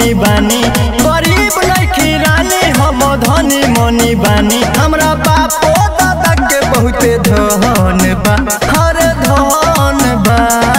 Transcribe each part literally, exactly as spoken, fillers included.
मनी बानी गरीब लड़की रानी हम धनी मनी बानी हमरा बापो दादा के बहुते धन बा हर धन बा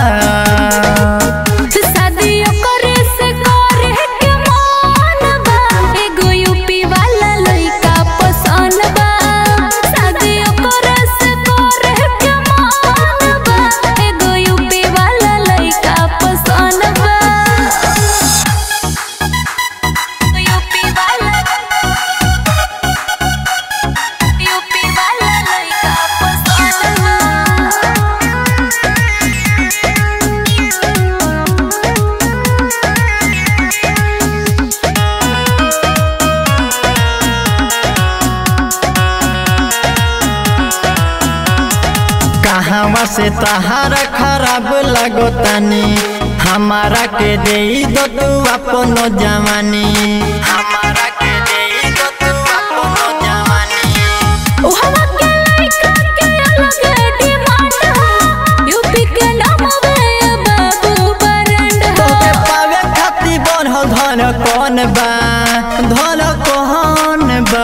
कहवा से तहारा खराब लगो तनी हमारा के दे दो तू अपनो जवानी हमारा के दे दो तू अपनो जवानी ओहवा के लइका के अलग डिमांड है यूपी के नाम है बाबू बरंड तो के पावे खाती बनल धन कौन बा धन कौन बा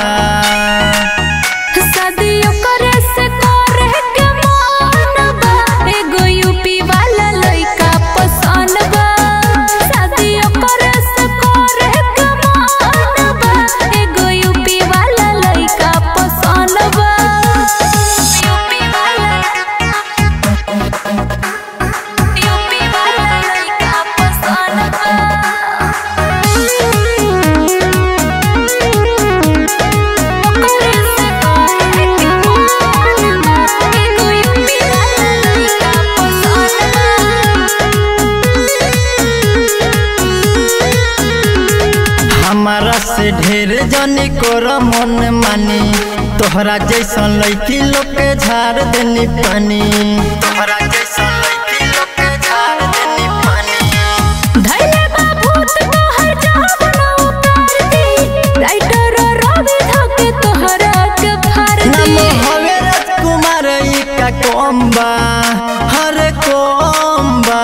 हमारा से ढेर जनी कर मन मानी तोहरा जैसन लड़की लोग के झाड़ देनी पानी तोहरा जैसन लड़की लोग के झाड़ देनी पानी धैले बाबूत तोहर जवाना उतार दी राइटर रवि धके तोहरा के फाड़ दी नाम हवे राजकुमार ई का कोम्बा हर कोम्बा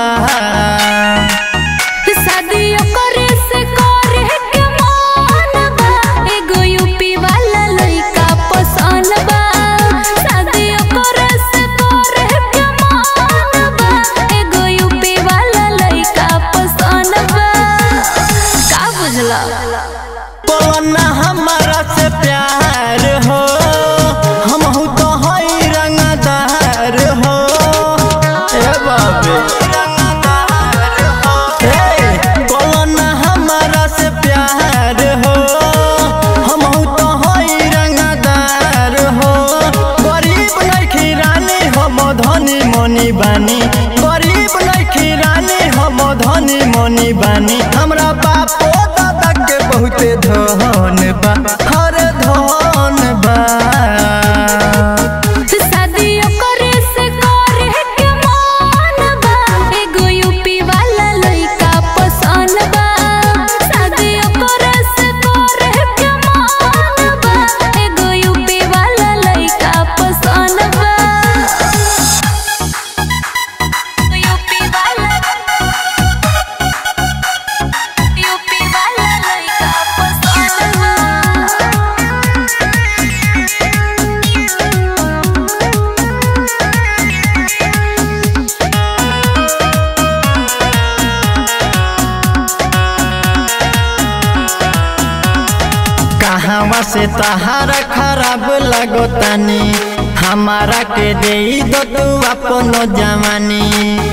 बोलना हमारा से प्यार हो हम हूँ तो हई रंगदार हो ए बाबे रंगदार हो ए बोलना हमारा से प्यार हो हम हूँ तो हई रंगदार हो गरीब लड़की रानी हम धनी मनी बानी गरीब लड़की रानी हम धनी मनी बानी हमरा बापो दादा के बहुते धन बा हर धन बा कहवा से तहारा खराब लगो तनी हमारा के दे दो तू अपनो जवानी।